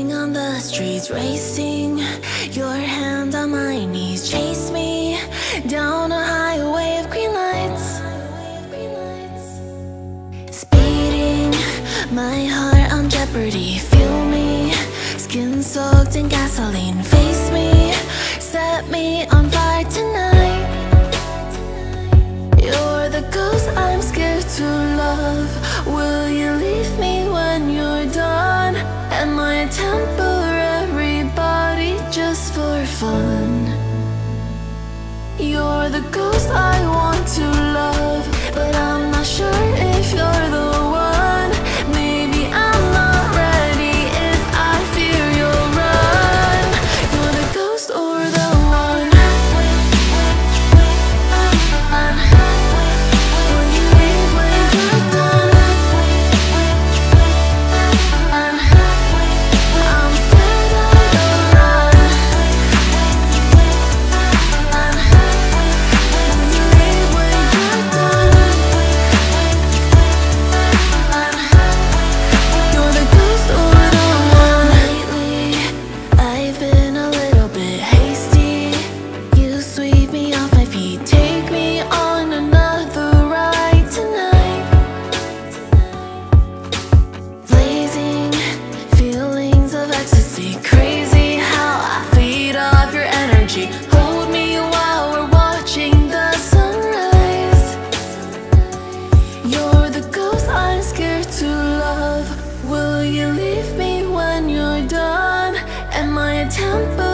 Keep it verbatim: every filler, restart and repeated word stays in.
Living on the streets, racing, your hand on my knees. Chase me down a highway of green lights, speeding, my heart on jeopardy. Feel me, skin soaked in gasoline. Face me, set me on fire tonight. You're the ghost I'm scared to love. Will you leave me when you're done? Am I a temporary body just for fun? You're the ghost I want to love, but I'm not sure if you're the one. Maybe I'm not ready if I fear you'll run. You're the ghost or the one. Will you leave when you're done? I'm scared of the run. Will you leave when you're done? You're the ghost or the one. Lately, I've been a little bit hasty. You sweep me off my feet, take me on another ride tonight. Blazing feelings of ecstasy, crazy how I feed off your energy. Hold me while we're watching the sunrise. You're the ghost I'm scared to love. Will you leave me when you're done? Am I a temper?